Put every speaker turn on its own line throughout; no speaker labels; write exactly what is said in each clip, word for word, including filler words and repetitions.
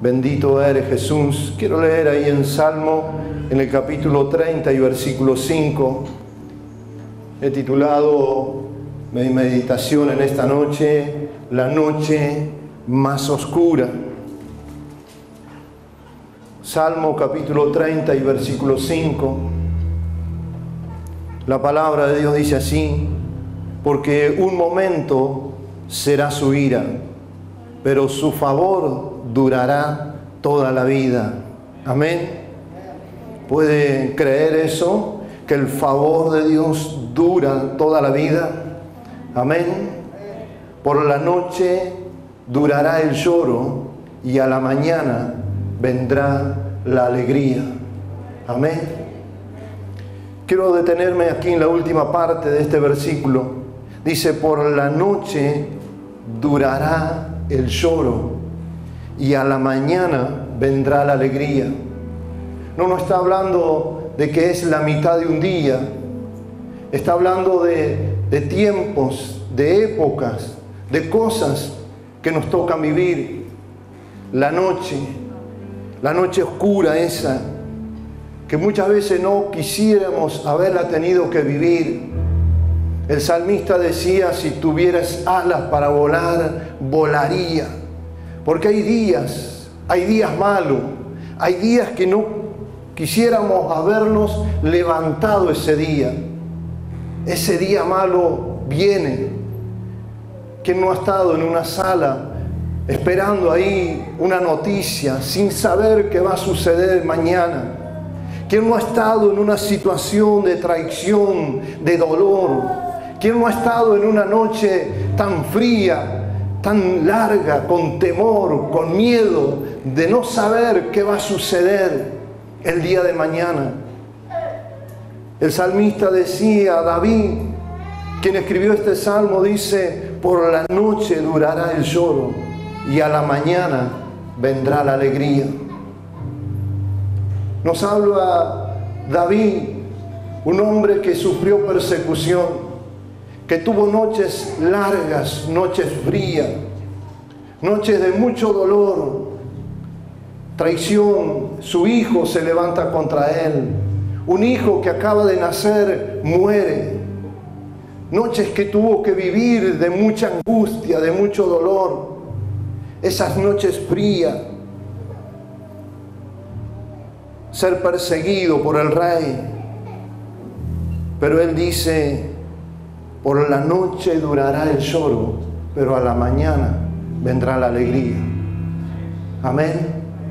Bendito eres, Jesús. Quiero leer ahí en Salmo, en el capítulo treinta y versículo cinco. He titulado mi meditación en esta noche, La noche más oscura. Salmo capítulo treinta y versículo cinco. La palabra de Dios dice así: porque un momento será su ira, pero su favor durará toda la vida. Amén. ¿Puede creer eso? Que el favor de Dios dura toda la vida. Amén. Por la noche durará el lloro y a la mañana vendrá la alegría. Amén. Quiero detenerme aquí en la última parte de este versículo. Dice: por la noche durará el lloro y a la mañana vendrá la alegría. No nos está hablando de que es la mitad de un día. Está hablando de, de tiempos, de épocas, de cosas que nos tocan vivir. La noche, la noche oscura esa, que muchas veces no quisiéramos haberla tenido que vivir. El salmista decía: si tuvieras alas para volar, volaría. Porque hay días, hay días malos, hay días que no quisiéramos habernos levantado ese día. Ese día malo viene. ¿Quién no ha estado en una sala esperando ahí una noticia sin saber qué va a suceder mañana? ¿Quién no ha estado en una situación de traición, de dolor? ¿Quién no ha estado en una noche tan fría, tan larga, con temor, con miedo de no saber qué va a suceder el día de mañana? El salmista decía, David, quien escribió este salmo, dice: por la noche durará el lloro y a la mañana vendrá la alegría. Nos habla David, un hombre que sufrió persecución, que tuvo noches largas, noches frías, noches de mucho dolor, traición. Su hijo se levanta contra él, un hijo que acaba de nacer muere, noches que tuvo que vivir de mucha angustia, de mucho dolor, esas noches frías, ser perseguido por el rey. Pero él dice: por la noche durará el lloro, pero a la mañana vendrá la alegría. Amén.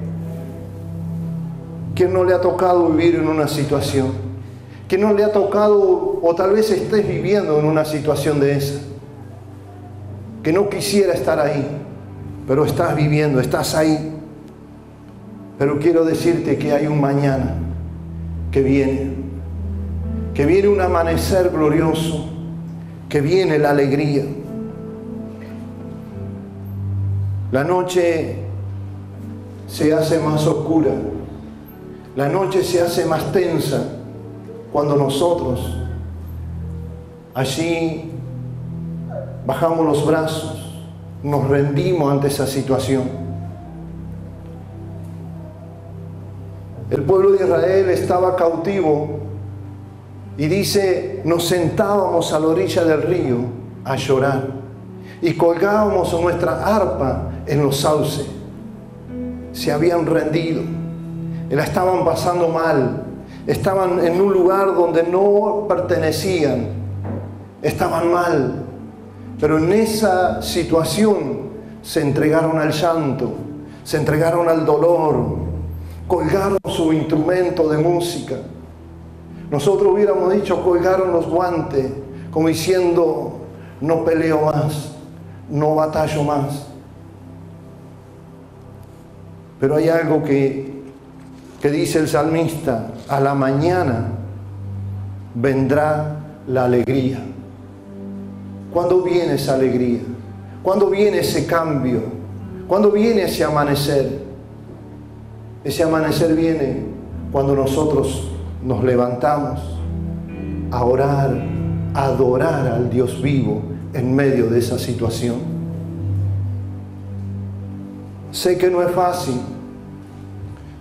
¿Quién no le ha tocado vivir en una situación? ¿Quién no le ha tocado, o tal vez estés viviendo en una situación de esa? Que no quisiera estar ahí, pero estás viviendo, estás ahí. Pero quiero decirte que hay un mañana que viene, que viene un amanecer glorioso, que viene la alegría. La noche se hace más oscura, la noche se hace más tensa cuando nosotros allí bajamos los brazos, nos rendimos ante esa situación. El pueblo de Israel estaba cautivo y dice: nos sentábamos a la orilla del río a llorar y colgábamos nuestra arpa en los sauces. Se habían rendido, la estaban pasando mal, estaban en un lugar donde no pertenecían, estaban mal, pero en esa situación se entregaron al llanto, se entregaron al dolor, colgaron su instrumento de música. Nosotros hubiéramos dicho: colgaron los guantes, como diciendo: no peleo más, no batallo más. Pero hay algo que, que dice el salmista: a la mañana vendrá la alegría. ¿Cuándo viene esa alegría? ¿Cuándo viene ese cambio? ¿Cuándo viene ese amanecer? Ese amanecer viene cuando nosotros nos levantamos a orar, a adorar al Dios vivo en medio de esa situación. Sé que no es fácil,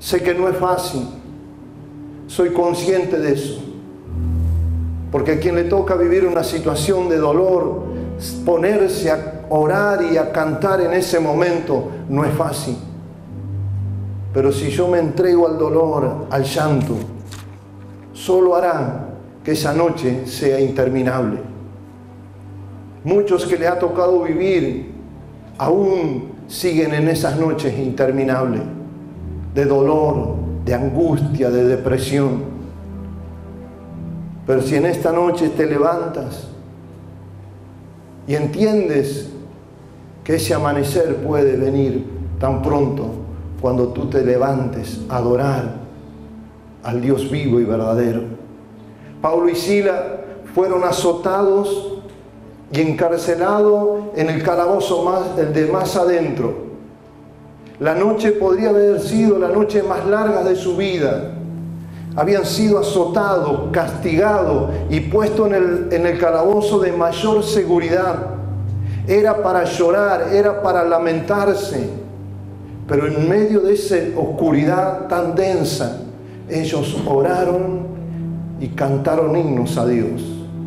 Sé que no es fácil, soy consciente de eso. Porque a quien le toca vivir una situación de dolor, ponerse a orar y a cantar en ese momento no es fácil. Pero si yo me entrego al dolor, al llanto, solo hará que esa noche sea interminable. Muchos que le ha tocado vivir aún siguen en esas noches interminables de dolor, de angustia, de depresión. Pero si en esta noche te levantas y entiendes que ese amanecer puede venir tan pronto, cuando tú te levantes a adorar al Dios vivo y verdadero. Pablo y Silas fueron azotados y encarcelados en el calabozo más, el de más adentro. La noche podría haber sido la noche más larga de su vida. Habían sido azotados, castigados y puestos en el, en el calabozo de mayor seguridad. Era para llorar, era para lamentarse. Pero en medio de esa oscuridad tan densa, ellos oraron y cantaron himnos a Dios.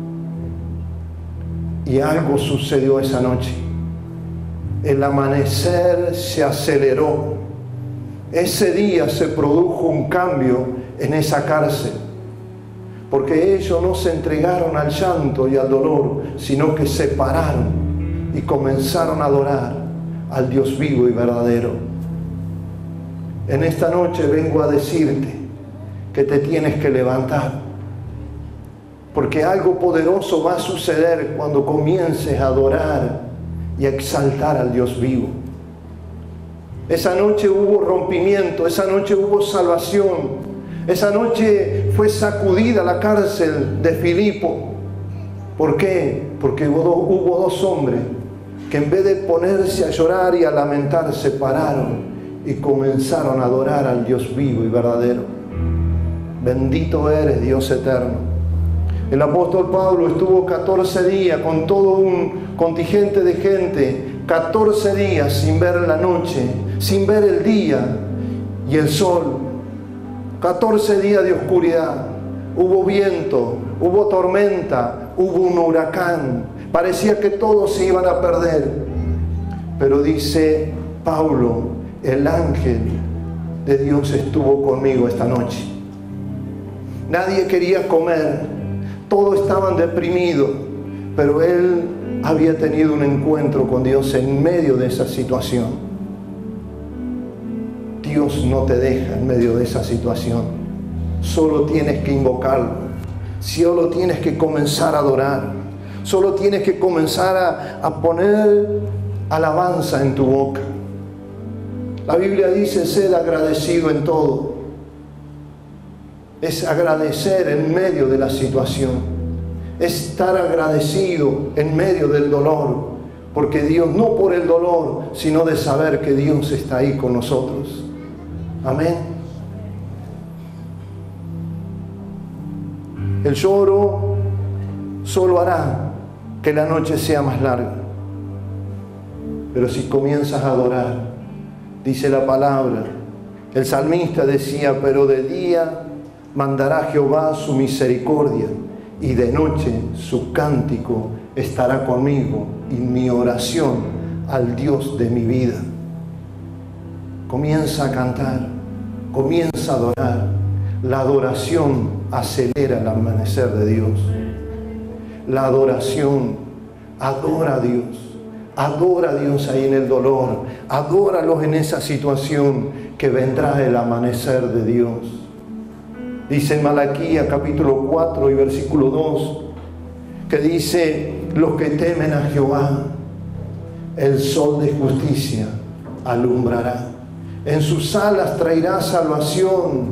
Y algo sucedió esa noche. El amanecer se aceleró. Ese día se produjo un cambio en esa cárcel. Porque ellos no se entregaron al llanto y al dolor, sino que se pararon y comenzaron a adorar al Dios vivo y verdadero. En esta noche vengo a decirte que te tienes que levantar, porque algo poderoso va a suceder cuando comiences a adorar y a exaltar al Dios vivo. Esa noche hubo rompimiento, esa noche hubo salvación, esa noche fue sacudida la cárcel de Filipo. ¿Por qué? Porque hubo dos, hubo dos hombres que en vez de ponerse a llorar y a lamentar, se pararon y comenzaron a adorar al Dios vivo y verdadero. Bendito eres, Dios eterno. El apóstol Pablo estuvo catorce días con todo un contingente de gente, catorce días sin ver la noche, sin ver el día y el sol. catorce días de oscuridad. Hubo viento, hubo tormenta, hubo un huracán. Parecía que todos se iban a perder. Pero dice Pablo, el ángel de Dios estuvo conmigo esta noche. Nadie quería comer, todos estaban deprimidos, pero él había tenido un encuentro con Dios en medio de esa situación. Dios no te deja en medio de esa situación, solo tienes que invocarlo, solo tienes que comenzar a adorar, solo tienes que comenzar a, a poner alabanza en tu boca. La Biblia dice, sed agradecido en todo. Es agradecer en medio de la situación. Es estar agradecido en medio del dolor. Porque Dios, no por el dolor, sino de saber que Dios está ahí con nosotros. Amén. El lloro solo hará que la noche sea más larga. Pero si comienzas a adorar, dice la palabra, el salmista decía, pero de día mandará Jehová su misericordia y de noche su cántico estará conmigo y mi oración al Dios de mi vida. Comienza a cantar, comienza a adorar. La adoración acelera el amanecer de Dios. La adoración adora a Dios. Adora a Dios ahí en el dolor. Adóralos en esa situación que vendrá el amanecer de Dios. Dice en Malaquías capítulo cuatro y versículo dos, que dice, los que temen a Jehová, el sol de justicia alumbrará. En sus alas traerás salvación.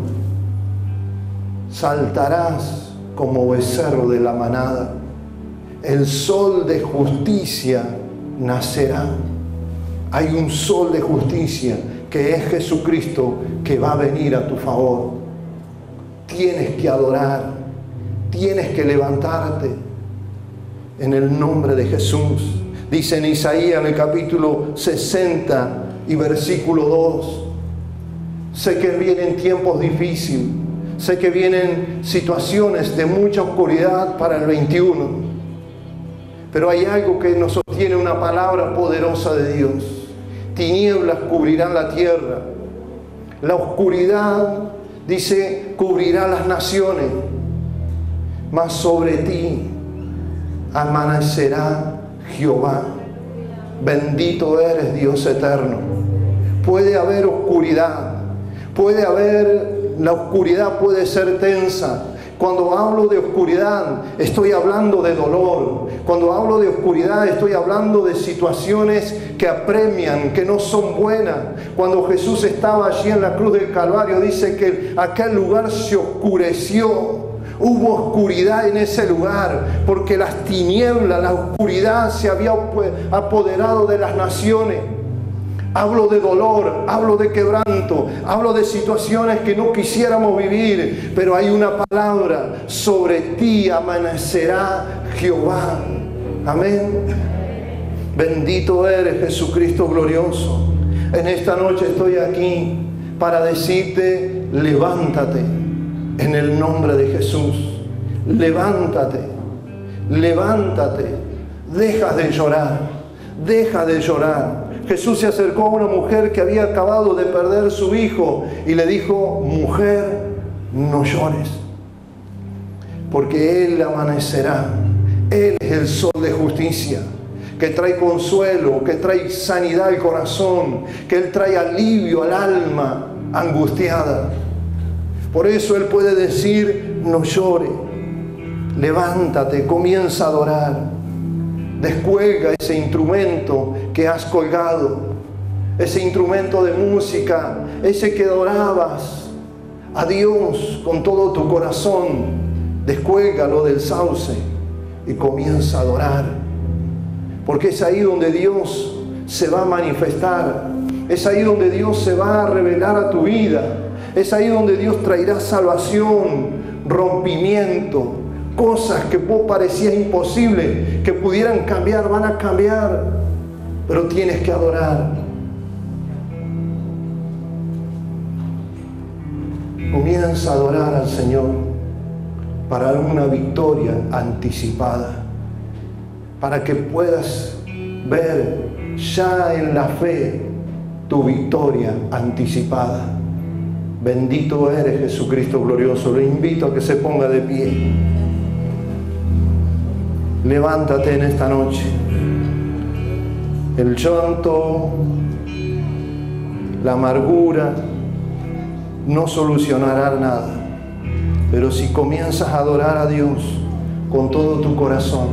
Saltarás como becerro de la manada. El sol de justicia nacerá. Hay un sol de justicia que es Jesucristo, que va a venir a tu favor. Tienes que adorar, tienes que levantarte en el nombre de Jesús. Dice en Isaías en el capítulo sesenta y versículo dos, Sé que vienen tiempos difíciles. Sé que vienen situaciones de mucha oscuridad para el veintiuno. Pero hay algo que nos sostiene, una palabra poderosa de Dios. Tinieblas cubrirán la tierra. La oscuridad, dice, cubrirá las naciones. Mas sobre ti amanecerá Jehová. Bendito eres, Dios eterno. Puede haber oscuridad. Puede haber, la oscuridad puede ser tensa. Cuando hablo de oscuridad, estoy hablando de dolor. Cuando hablo de oscuridad, estoy hablando de situaciones que apremian, que no son buenas. Cuando Jesús estaba allí en la cruz del Calvario, dice que aquel lugar se oscureció. Hubo oscuridad en ese lugar, porque las tinieblas, la oscuridad se había apoderado de las naciones. Hablo de dolor, hablo de quebranto, hablo de situaciones que no quisiéramos vivir, pero hay una palabra: sobre ti amanecerá Jehová. Amén. Bendito eres, Jesucristo glorioso. En esta noche estoy aquí para decirte: levántate en el nombre de Jesús. Levántate, levántate, deja de llorar, deja de llorar. Jesús se acercó a una mujer que había acabado de perder su hijo y le dijo: mujer, no llores, porque Él amanecerá. Él es el sol de justicia, que trae consuelo, que trae sanidad al corazón, que Él trae alivio al alma angustiada. Por eso Él puede decir: no llore, levántate, comienza a adorar. Descuelga ese instrumento que has colgado, ese instrumento de música, ese que adorabas a Dios con todo tu corazón. Descuélgalo del sauce y comienza a adorar, porque es ahí donde Dios se va a manifestar, es ahí donde Dios se va a revelar a tu vida, es ahí donde Dios traerá salvación, rompimiento. Cosas que vos parecías imposible que pudieran cambiar, van a cambiar, pero tienes que adorar. Comienza a adorar al Señor para una victoria anticipada, para que puedas ver ya en la fe tu victoria anticipada. Bendito eres, Jesucristo glorioso. Lo invito a que se ponga de pie. Levántate en esta noche. El llanto, la amargura no solucionará nada, pero si comienzas a adorar a Dios con todo tu corazón,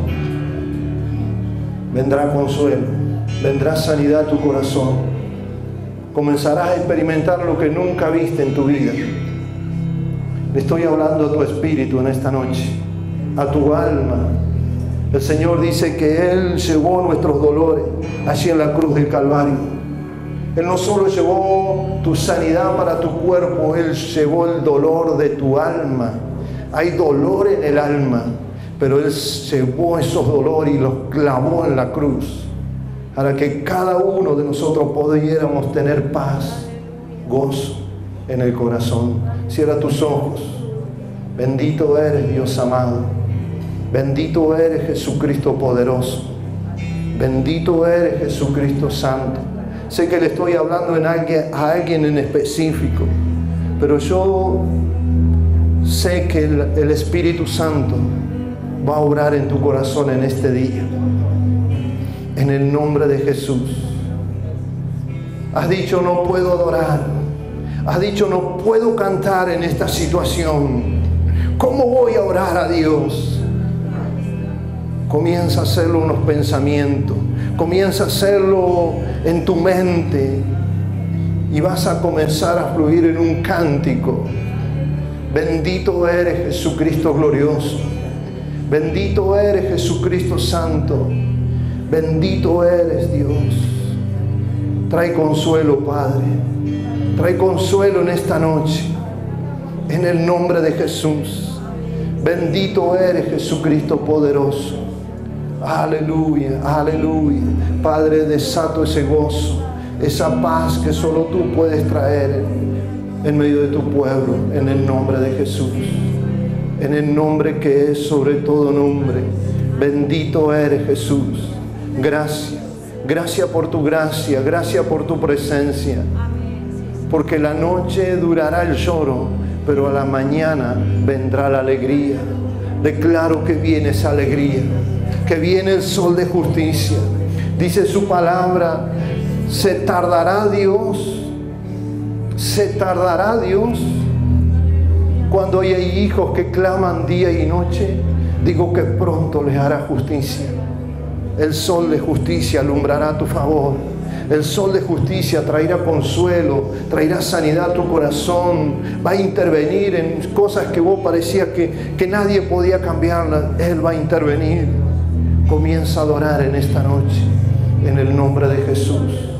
vendrá consuelo, vendrá sanidad a tu corazón. Comenzarás a experimentar lo que nunca viste en tu vida. Le estoy hablando a tu espíritu en esta noche, a tu alma. El Señor dice que Él llevó nuestros dolores allí en la cruz del Calvario. Él no solo llevó tu sanidad para tu cuerpo, Él llevó el dolor de tu alma. Hay dolor en el alma, pero Él llevó esos dolores y los clavó en la cruz, para que cada uno de nosotros pudiéramos tener paz, gozo en el corazón. Cierra tus ojos. Bendito eres, Dios amado. Bendito eres, Jesucristo poderoso. Bendito eres, Jesucristo santo. Sé que le estoy hablando en alguien, a alguien en específico, pero yo sé que el, el Espíritu Santo va a obrar en tu corazón en este día. En el nombre de Jesús. Has dicho: no puedo adorar. Has dicho: no puedo cantar en esta situación. ¿Cómo voy a orar a Dios? Comienza a hacerlo en unos pensamientos. Comienza a hacerlo en tu mente. Y vas a comenzar a fluir en un cántico. Bendito eres, Jesucristo glorioso. Bendito eres, Jesucristo santo. Bendito eres, Dios. Trae consuelo, Padre. Trae consuelo en esta noche. En el nombre de Jesús. Bendito eres, Jesucristo poderoso. Aleluya, aleluya. Padre, desato ese gozo, esa paz que solo tú puedes traer. en medio de tu pueblo, en el nombre de Jesús. En el nombre que es sobre todo nombre. Bendito eres, Jesús. Gracias. Gracias por tu gracia. Gracias por tu presencia. Porque la noche durará el lloro, pero a la mañana vendrá la alegría. Declaro que viene esa alegría, que viene el sol de justicia. Dice su palabra, se tardará Dios, se tardará Dios. Cuando hay hijos que claman día y noche, digo que pronto les hará justicia. El sol de justicia alumbrará a tu favor. El sol de justicia traerá consuelo, traerá sanidad a tu corazón, va a intervenir en cosas que vos parecía que, que nadie podía cambiarlas. Él va a intervenir. Comienza a adorar en esta noche, en el nombre de Jesús.